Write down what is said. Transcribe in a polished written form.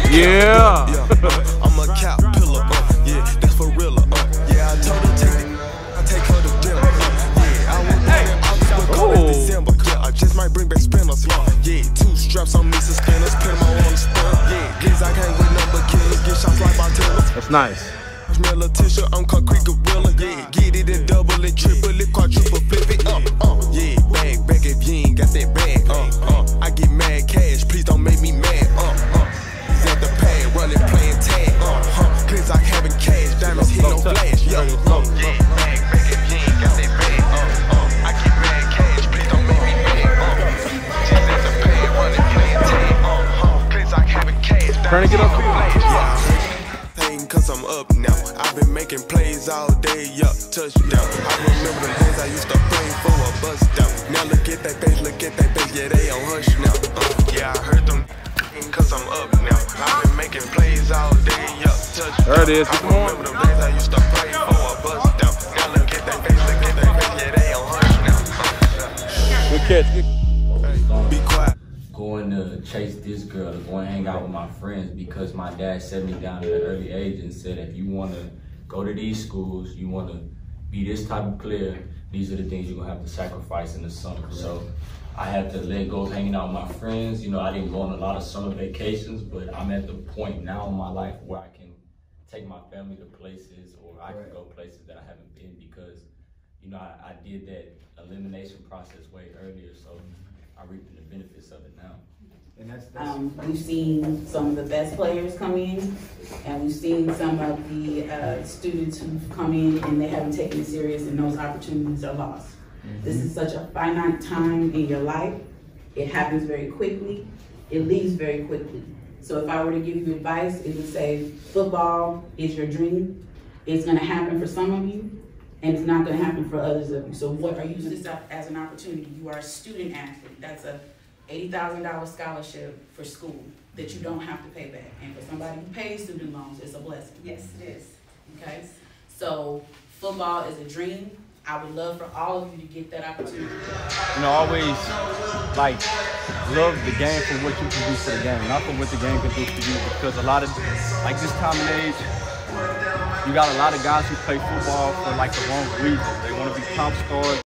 Yeah. I'm a cap pillar. Yeah, that's for real. Yeah, I told her I take her to dinner. Yeah, I want August, but go in December. Yeah, I just might bring back spinners. Yeah, 2 straps on me, suspenders, put them on the spur. Yeah, guess I can't win number kids, get shots like bartenders. That's nice. Smell a tissue, I'm concrete gorilla. Yeah, get it and double it, triple it, quadruple flip it. Yeah, bag if you ain't got that bag. I get mad cash, please don't make me mad. At the pad, running, playing tag. Cause I having cash, diamonds hit no flash. Yeah, bag if you ain't got that bag. I get mad cash, please don't make me mad. Just at the pad, running, playing tag. Cause I having cash, diamonds hit no flash. Cause I'm up now. I've been making plays all day, yup, touchdown. I remember the days I used to play for a bus down. Now look at that face, yeah, they on hush now. Yeah, I heard them cause I'm up now. I've been making plays all day, yup, touchdown. There it is, I remember the days I used to play for a bus down. Now look at that face, yeah, they on hush now. Good catch. Be quiet. Going to chase this girl, to go and hang out with my friends because my dad set me down at an early age and said, if you want to go to these schools, you want to be this type of player, these are the things you're going to have to sacrifice in the summer. So I had to let go of hanging out with my friends. You know, I didn't go on a lot of summer vacations, but I'm at the point now in my life where I can take my family to places, or I can go places that I haven't been because, you know, I did that elimination process way earlier. So I'm reaping the benefits of it now. And we've seen some of the best players come in, and we've seen some of the students who've come in and they haven't taken it serious, and those opportunities are lost. This is such a finite time in your life. It happens very quickly. It leaves very quickly. So if I were to give you advice, it would say football is your dream. It's going to happen for some of you, and it's not going to happen for others of you. So what are you using this as an opportunity? You are a student athlete. That's a $80,000 scholarship for school that you don't have to pay back. And for somebody who pays student loans, it's a blessing. Yes, it is. Okay? So football is a dream. I would love for all of you to get that opportunity. You know, always love the game for what you can do for the game, not for what the game can do for you. Because a lot of, this time and age, you got a lot of guys who play football for the wrong reasons. They want to be top stars.